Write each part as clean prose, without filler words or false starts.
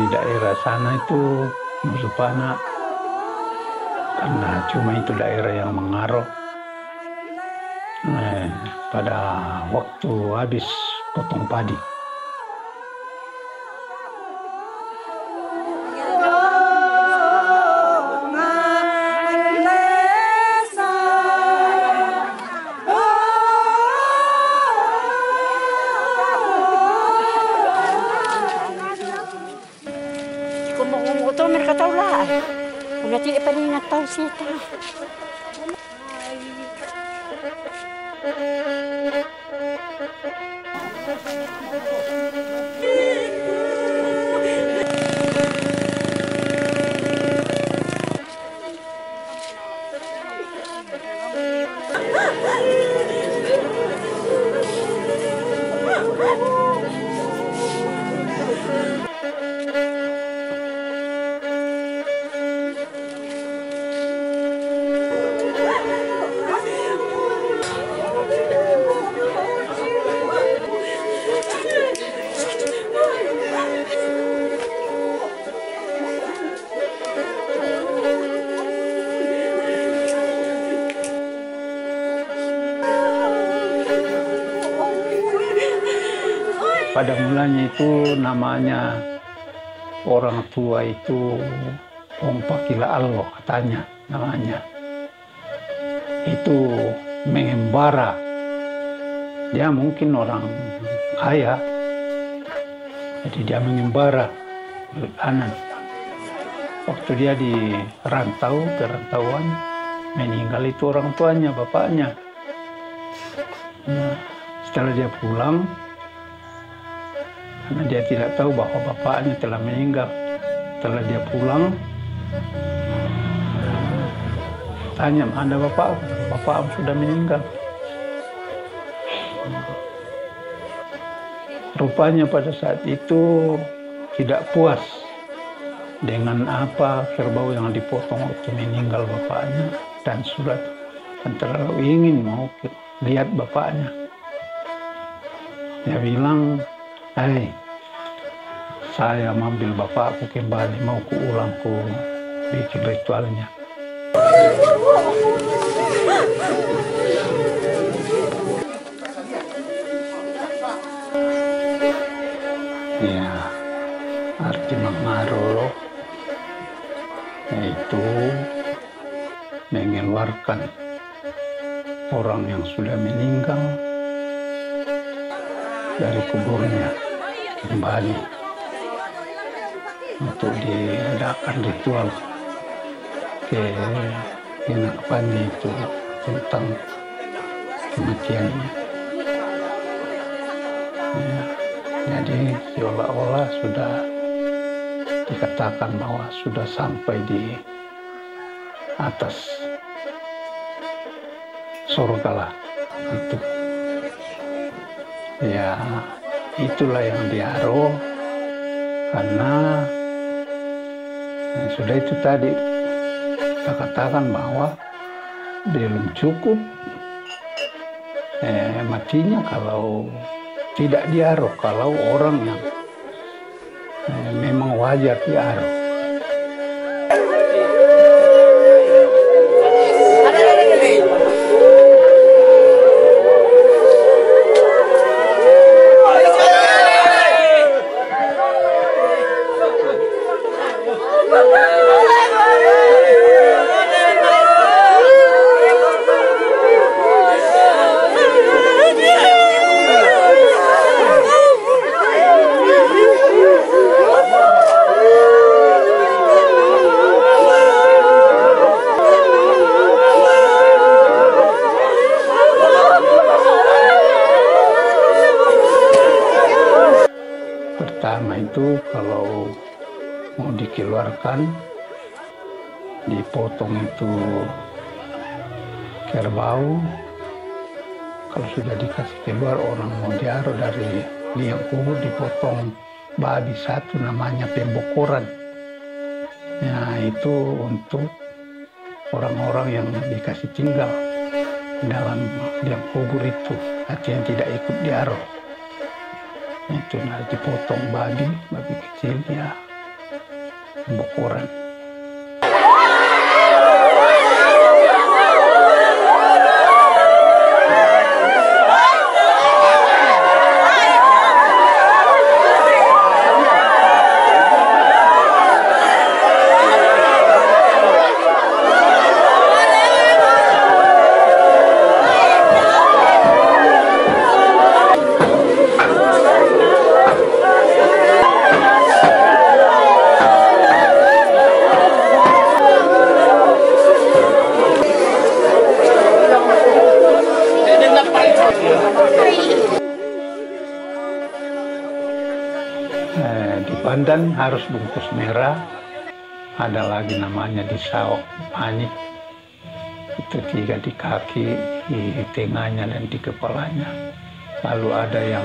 daerah sana itu Musupana, karena cuma itu daerah yang mengaruh. Pada waktu habis potong padi. Kung ito, mereka tahu lah. Kung natin ipaningat tahu sita. Pada mulanya itu namanya orang tua itu Om Pakila Allah katanya namanya. Itu mengembara. Dia mungkin orang kaya. Jadi dia mengembara anak. Waktu dia di perantauan, meninggal itu orang tuanya, bapaknya. Nah, setelah dia pulang, karena dia tidak tahu bahwa bapaknya telah meninggal. Setelah dia pulang, tanya, mana bapak? Bapak sudah meninggal. Rupanya pada saat itu tidak puas dengan apa kerbau yang dipotong waktu meninggal bapaknya, dan sudah terlalu ingin mau lihat bapaknya. Dia bilang, "Hai, saya ambil bapakku kembali, mau ulang bikin ritualnya." Ya, arti mangaro yaitu mengeluarkan orang yang sudah meninggal dari kuburnya kembali untuk diadakan ritual kenakapannya itu tentang kematiannya. Ya, jadi seolah-olah sudah dikatakan bahwa sudah sampai di atas surga lah itu. Ya, itulah yang diaruh karena sudah itu tadi kita katakan bahwa belum cukup matinya kalau tidak diaruh, kalau orang yang memang wajar diaruh. Pertama itu kalau mau dikeluarkan, dipotong itu kerbau. Kalau sudah dikasih keluar, orang mau diaruh dari liang kubur, dipotong babi satu namanya pembokoran. Nah, itu untuk orang-orang yang dikasih tinggal dalam liang kubur itu, artinya tidak ikut diaruh. Itu nanti dipotong babi kecil ya, pembokoran. Di Pandan harus bungkus merah, ada lagi namanya di Saok Panik, itu 3 di kaki, di tengahnya dan di kepalanya. Lalu ada yang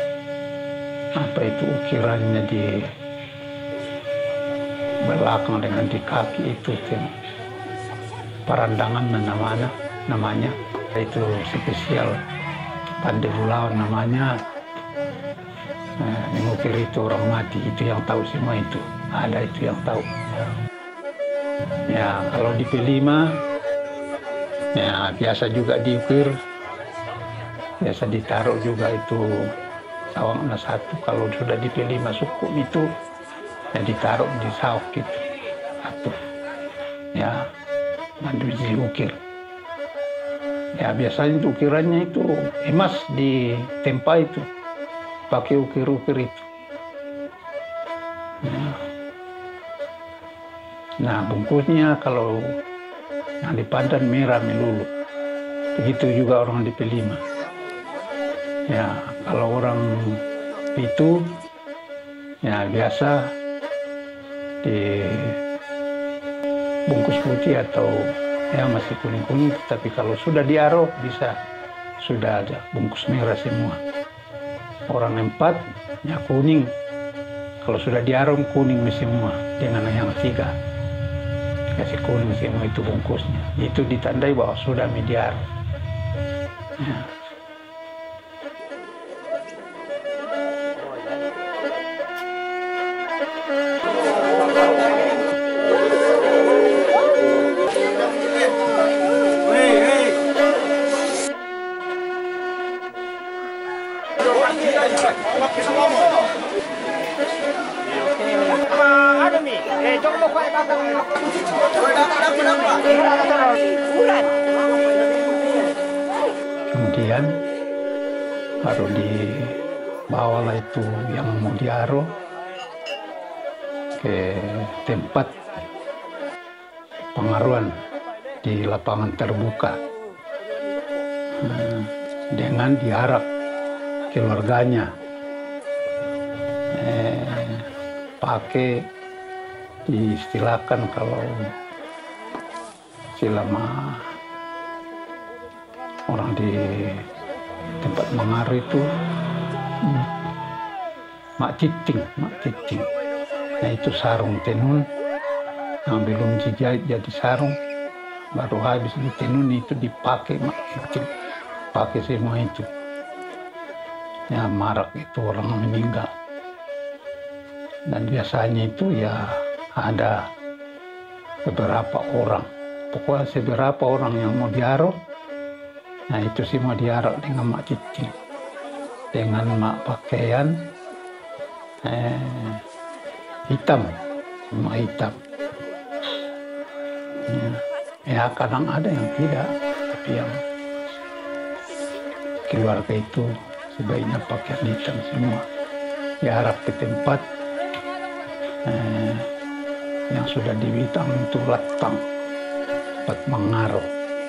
ukirannya di belakang dengan di kaki itu parandangan namanya itu spesial Pandai Bulawan namanya. Mengukir itu orang mati, itu yang tahu semua itu. Ada itu yang tahu. Ya, kalau di P5, ya biasa juga diukir. Biasa ditaruh juga itu sawangnya 1. Kalau sudah di P5 suku itu, ya ditaruh di sawak gitu. 1. Ya, nanti diukir. Ya, biasanya itu ukirannya itu emas di tempa itu. Pakai ukir-ukir itu. Nah, bungkusnya kalau yang di Pandan merah melulu. Begitu juga orang di P5. Ya, kalau orang itu ya biasa di bungkus putih atau ya masih kuning-kuning, tapi kalau sudah diaro bisa sudah ada bungkus merah semua. Orang 4 ya kuning, kalau sudah diarom kuning semua, dengan yang 3 dikasih kuning semua itu bungkusnya, itu ditandai bahwa sudah mediar. Ya. Kemudian baru dibawalah itu yang mau diaro ke tempat pengaruan di lapangan terbuka dengan diharap keluarganya pakai diistilahkan kalau selama orang di tempat mengaruh itu mak citing. Nah itu sarung tenun yang belum dijahit jadi sarung, baru habis ditenun itu dipakai mak citing, pakai semua itu. Ya marak itu orang meninggal. Dan biasanya itu ya ada beberapa orang, pokoknya beberapa orang yang mau diaro. Nah itu semua diarak dengan mak citing, dengan mak pakaian hitam, semua hitam. Ya kadang ada yang tidak, tapi yang keluarga itu sebaiknya pakaian hitam semua. Diarak ke tempat yang sudah dibilang itu latang, tempat mengaruh.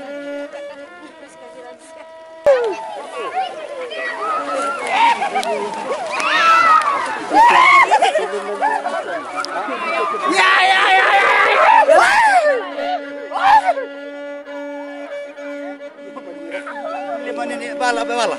Bala.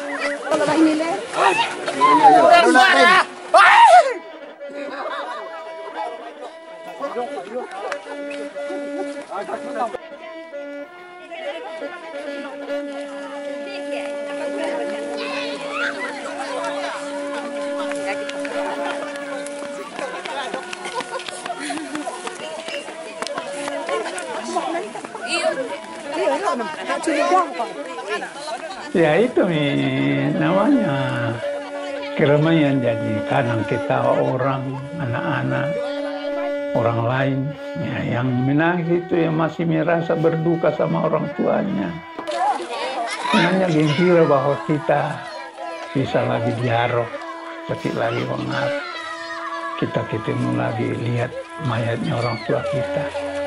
Ya itu namanya keramaian. Jadi kadang kita orang, anak-anak, orang lain ya, yang menangis itu yang masih merasa berduka sama orang tuanya. Sebenarnya gembira bahwa kita bisa lagi diaro, seperti lagi mengat. Kita ketemu lagi, lihat mayatnya orang tua kita.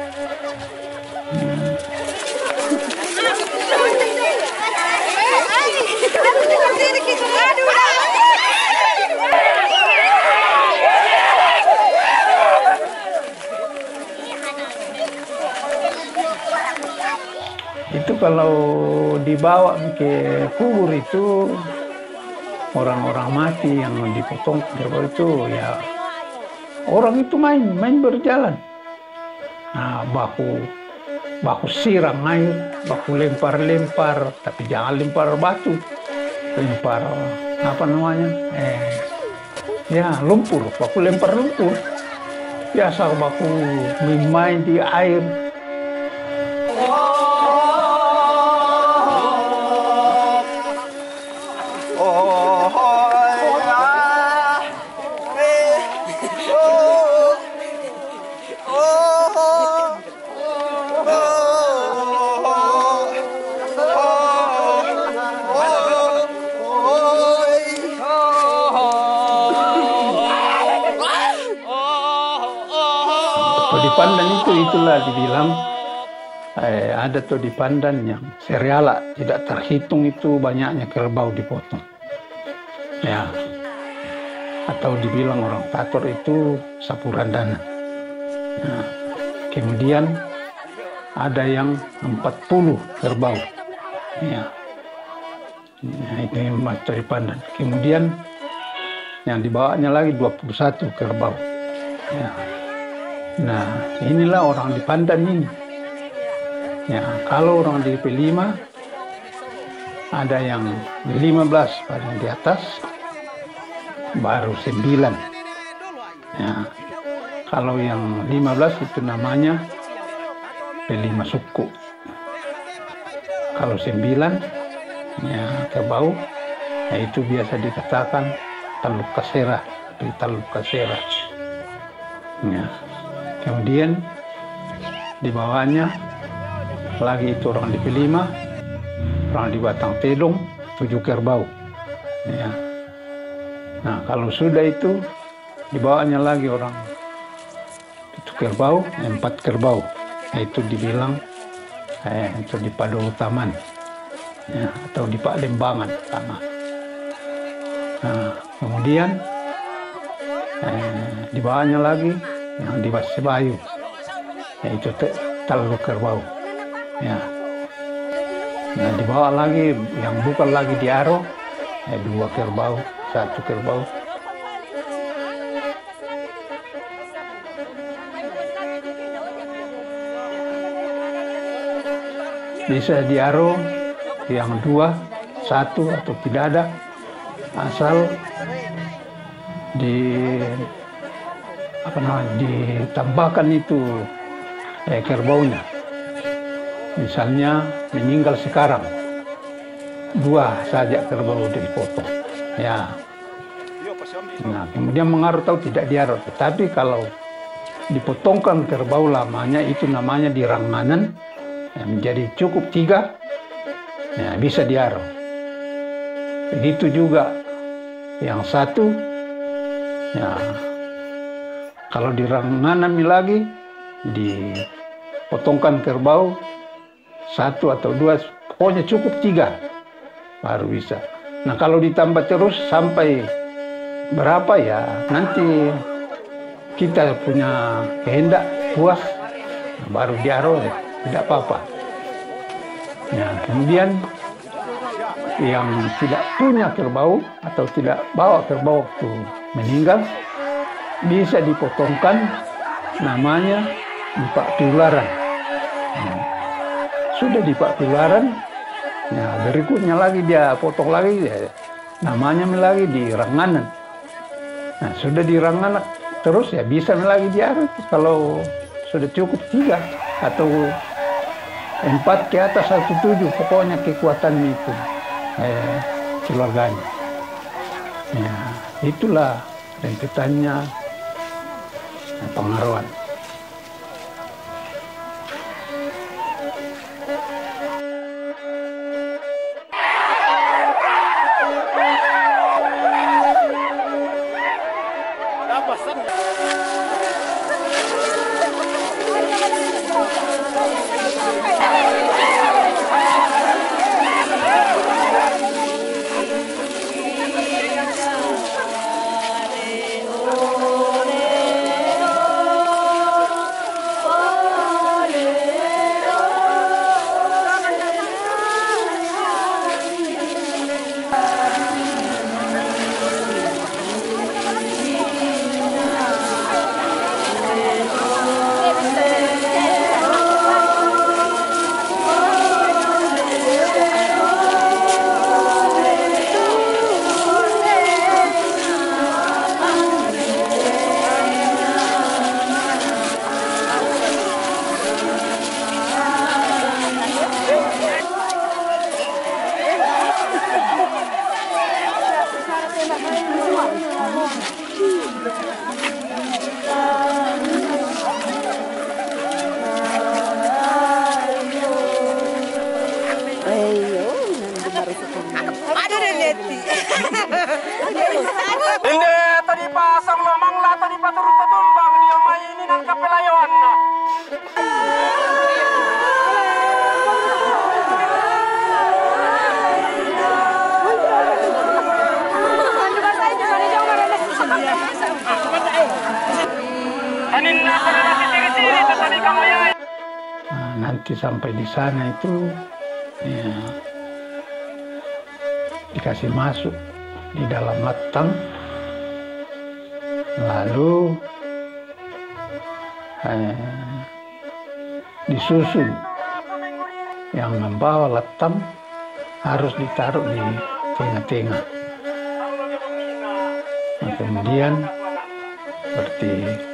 Itu kalau dibawa ke kubur itu orang-orang mati yang dipotong kerbau itu ya orang itu main berjalan. Nah, baku siram air, baku lempar, tapi jangan lempar batu, lempar apa namanya? Ya lumpur, baku lempar lumpur. Biasa baku main di air. Di Pandan itulah dibilang ada tuh di Pandan yang seriala tidak terhitung itu banyaknya kerbau dipotong. Ya. Atau dibilang orang Tator itu Sapurandana. Nah, kemudian ada yang 40 kerbau. Ya. Nah, itu yang di Pandan. Kemudian yang dibawanya lagi 21 kerbau. Ya. Nah, inilah orang di Pandan ini. Ya, kalau orang di P5 ada yang 15 paling di atas, baru 9. Ya, kalau yang 15 itu namanya P5 suku. Kalau 9 ya kerbau, ya itu biasa dikatakan Taluk Kasera, Taluk Kasera. Ya. Kemudian di bawahnya lagi itu orang di P5, orang di Batang Telung 7 kerbau. Ya. Nah kalau sudah itu di bawahnya lagi orang itu kerbau, 4 kerbau. Itu dibilang itu di Pado Utaman, ya, atau di Pak Lembangan sama. Nah kemudian di bawahnya lagi yang di Sebayu, yaitu Taluk Kerbau. Ya. Nah di bawah lagi yang bukan lagi di Aro, 2 kerbau, 1 kerbau. Bisa di Aro yang 2, 1 atau tidak ada, asal ditambahkan itu kerbaunya. Misalnya meninggal sekarang 2 saja kerbau dipotong. Ya. Nah kemudian mengaruh atau tidak diaro. Tetapi kalau dipotongkan kerbau lamanya itu namanya diranganan, ya, menjadi cukup 3, ya, bisa diaro. Begitu juga yang 1, ya, kalau diranganan lagi dipotongkan kerbau 1 atau 2, pokoknya cukup 3 baru bisa. Nah kalau ditambah terus sampai berapa ya nanti kita punya kehendak puas, baru diaro, ya, tidak apa-apa. Nah kemudian yang tidak punya kerbau atau tidak bawa kerbau waktu meninggal bisa dipotongkan, namanya Pak Piularan. Nah, sudah di Pak Piularan, nah berikutnya lagi dia potong lagi, ya, namanya lagi di Ranganan. Nah sudah di Ranganan terus ya bisa lagi diaro kalau sudah cukup 3 atau 4 ke atas 17, pokoknya kekuatan itu keluarganya. Ya, itulah rentetannya pengaruhan. Hindi, tadi pasang lamang la, tadi paturut-tutumbang niyo mainin ang kapelayon na. Anin na sa nila si Tiri-Tiri, tadi kamayay. Nanti sampai di sana itu ya, dikasih masuk di dalam letang, lalu disusun. Yang membawa letang harus ditaruh di tengah-tengah. Nah, kemudian seperti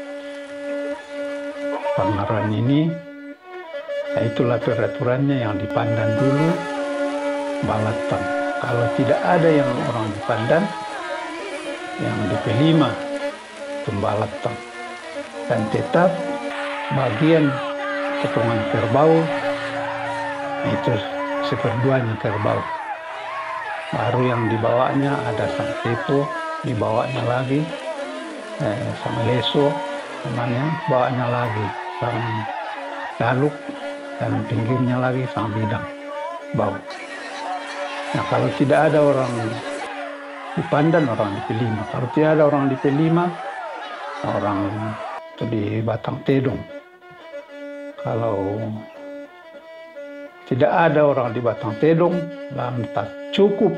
pengaruhan ini, nah itulah peraturannya yang dipandang dulu balatang. Kalau tidak ada yang orang dipandang, yang DP5 pembalatang. Dan tetap bagian potongan kerbau itu seperduanya kerbau. Baru yang dibawanya ada sang tepo, dibawanya lagi sama leso, namanya bawanya lagi sang galuk, dan pinggirnya lagi sang bidang bau. Nah, kalau tidak ada orang dipandang, orang DP5. Kalau tidak ada orang DP5, orang itu di batang tedong. Kalau tidak ada orang di batang tedong, lantas cukup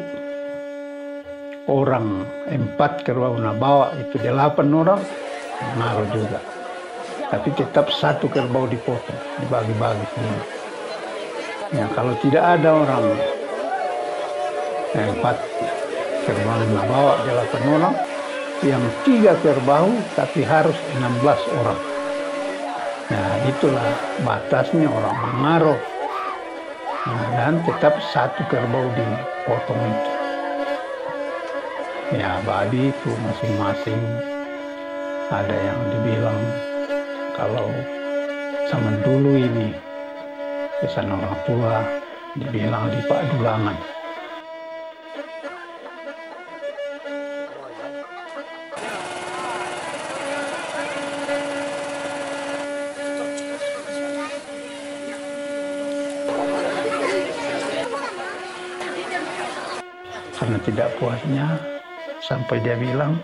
orang 4 kerbau na bawa itu 8 orang, ngaruh juga. Tapi tetap 1 kerbau dipotong, dibagi-bagi semua. Ya, kalau tidak ada orang 4 kerbau na bawa 8 orang, yang 3 kerbau tapi harus 16 orang. Nah, itulah batasnya orang mengaruh. Nah, dan tetap 1 kerbau dipotong itu. Ya, babi itu masing-masing ada yang dibilang kalau zaman dulu ini pesan orang tua dibilang di Pak Dulangan. Karena tidak puasnya sampai dia bilang,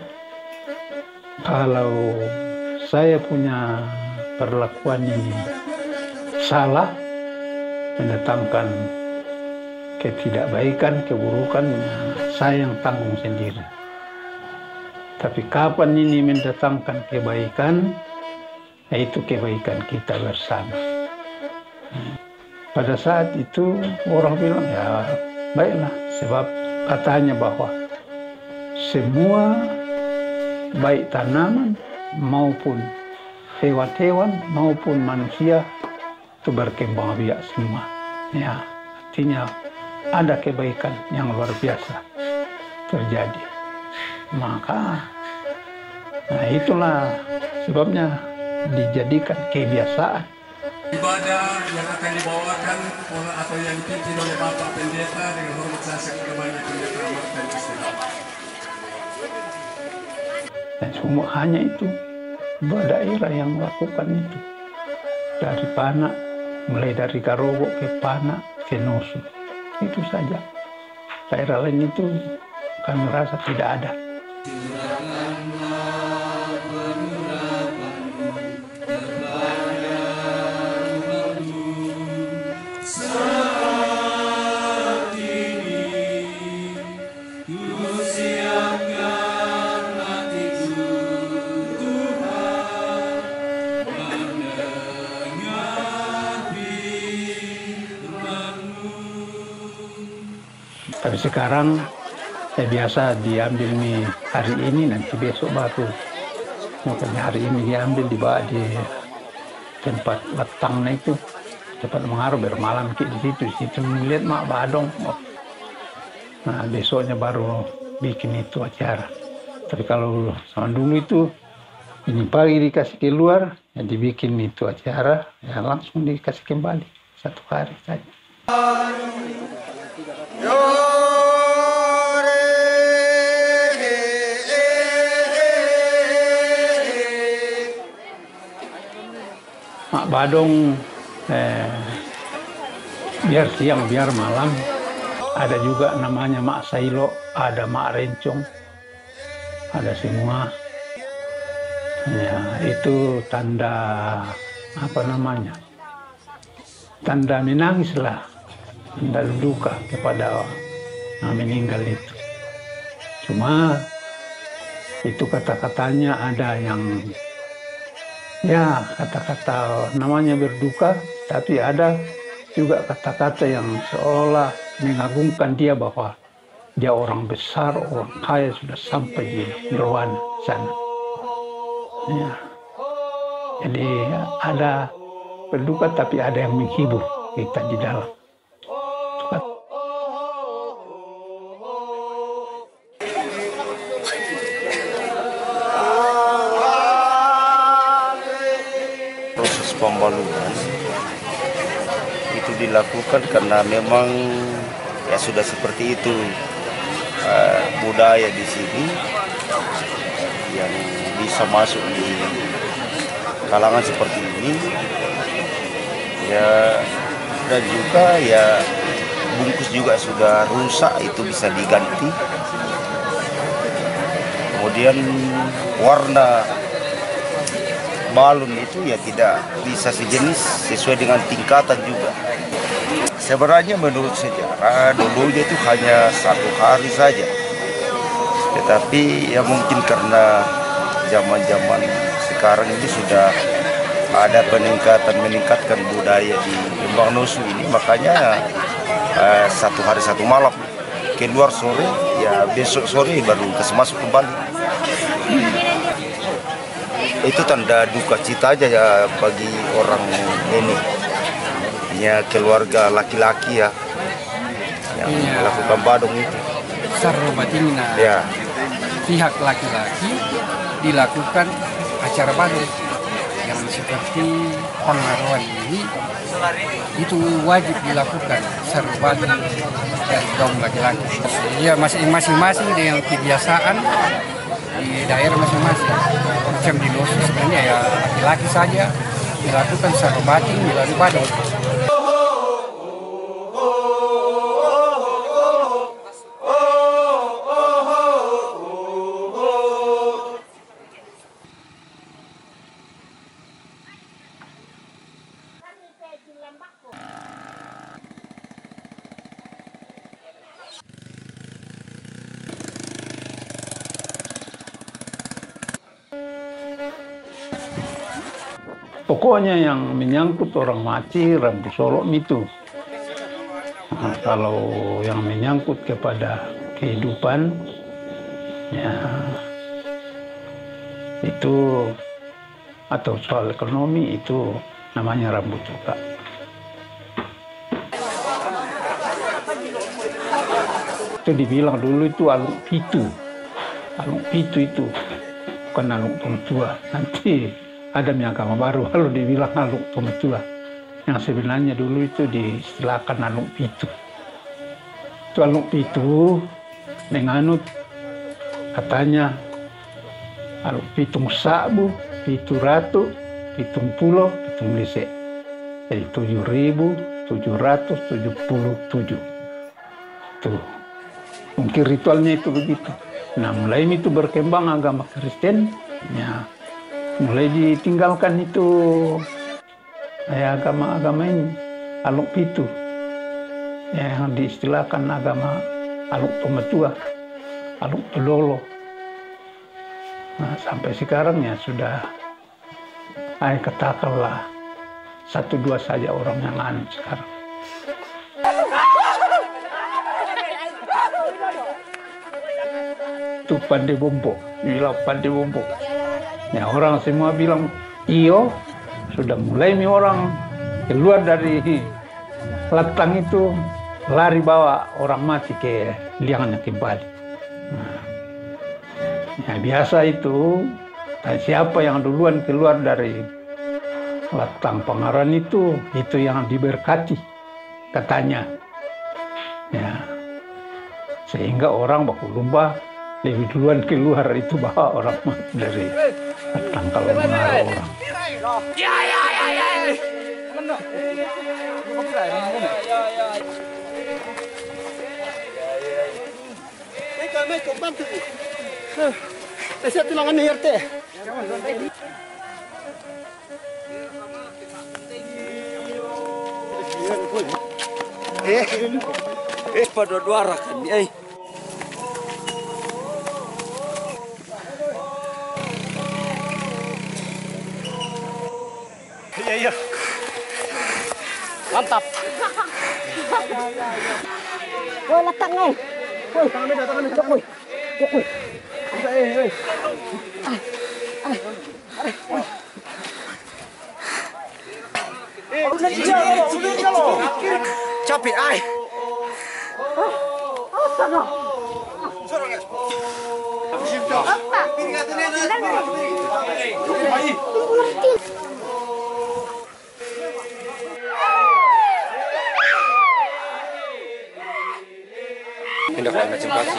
kalau saya punya perlakuan ini salah, mendatangkan ketidakbaikan, keburukan, saya yang tanggung sendiri. Tapi kapan ini mendatangkan kebaikan, yaitu kebaikan kita bersama. Pada saat itu orang bilang, ya baiklah, sebab katanya bahwa semua baik tanaman maupun hewan-hewan maupun manusia itu berkembang biak semua. Ya, artinya ada kebaikan yang luar biasa terjadi. Maka, nah itulah sebabnya dijadikan kebiasaan. Ibadah yang akan dibawakan atau yang dipimpin oleh Bapak Pendeta dengan hormat saya sekedepannya Pendeta Martin Istirahat. Dan semua hanya itu, daerah yang melakukan itu. Dari Pana, mulai dari Karobo ke Pana, ke Nosu. Itu saja. Daerah lain itu kami rasa tidak ada. Tapi sekarang biasa diambil nih hari ini, nanti besok baru. Makanya hari ini diambil, dibawa di tempat letangnya itu, tempat mengaruh bermalam di situ melihat mak badong. Nah besoknya baru bikin itu acara. Tapi kalau sama dulu itu ini pagi dikasih keluar, ya dibikin itu acara, ya langsung dikasih kembali 1 hari saja. Mak badong biar siang biar malam, ada juga namanya Mak Sailo, ada Mak Rencong, ada semua. Ya itu tanda apa namanya, tanda menangis lah, tanda duka kepada yang meninggal itu. Cuma itu kata-katanya ada yang ya kata-kata namanya berduka, tapi ada juga kata-kata yang seolah mengagungkan dia bahwa dia orang besar, orang kaya, sudah sampai di nirwana sana. Ya. Jadi ada berduka tapi ada yang menghibur kita di dalam. Proses pembaluran itu dilakukan karena memang ya sudah seperti itu budaya di sini yang bisa masuk di kalangan seperti ini ya, dan juga ya bungkus juga sudah rusak, itu bisa diganti. Kemudian warna balon itu ya tidak bisa sejenis, sesuai dengan tingkatan juga. Sebenarnya menurut sejarah dulunya itu hanya 1 hari saja, tetapi ya mungkin karena zaman-zaman sekarang ini sudah ada meningkatkan budaya di Lembang Nosu ini, makanya 1 hari 1 malam, keluar sore ya besok sore baru kasih masuk kembali. Itu tanda duka cita aja ya bagi orang ini, ya keluarga laki-laki ya yang melakukan badung itu. Sarrobatingna Ya. Pihak laki-laki dilakukan acara badung yang seperti pengaruhan ini, itu wajib dilakukan sarrobating dari kaum laki-laki. Ya masing-masing dengan kebiasaan di daerah masing-masing. Macam di Nosu sebenarnya ya laki-laki saja dilakukan sarrobating, dilakukan badung. Pokoknya yang menyangkut orang mati, Rambu Solok itu. Nah, kalau yang menyangkut kepada kehidupan, ya itu atau soal ekonomi itu namanya rambut juga. Itu dibilang dulu itu alung pitu. Alung pitu itu bukan alung pemetua. Nanti ada agama baru kalau dibilang alung pemetua. Yang sebenarnya dulu itu diistilahkan alung pitu. Itu alung pitu dengan katanya alung pitung sabu, pitu ratu, pitung pulau, pitung lise. Jadi 7.777. Tuh. Mungkin ritualnya itu begitu. Nah, mulai itu berkembang agama Kristen, ya, mulai ditinggalkan itu agama-agama ini, aluk pitu, ya, yang diistilahkan agama aluk pemetua, aluk pelolo. Nah, sampai sekarang ya sudah, katakanlah 1-2 saja orang yang anut sekarang. Itu pandai bombo, bilang pandai bombo. Ya, orang semua bilang iyo, sudah mulai nih orang keluar dari latang itu lari bawa orang mati ke liangnya kembali. Nah, ya biasa itu, siapa yang duluan keluar dari latang Pangaran itu yang diberkati katanya. Ya, sehingga orang baku lumba lebih duluan keluar itu bawa orang mati dari latang kalau mengaruh orang. Saya tulangan nih RT. Pada dua kan, Iya. Mantap. Woi, letak nih. Woi, tangan beda. Woi. capek ay. Ini udah macam pasti.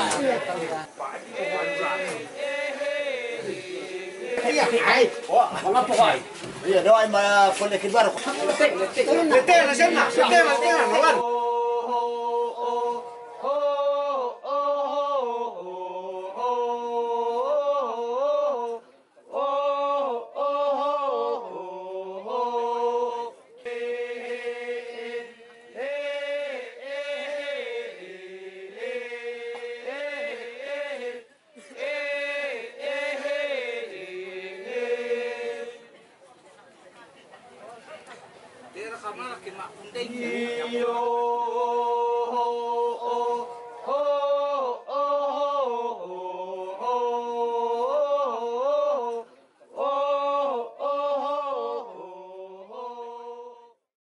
Iya, doain mbak konekin baru. Letih, sana. Letih, Dia rekaman makin mak penting.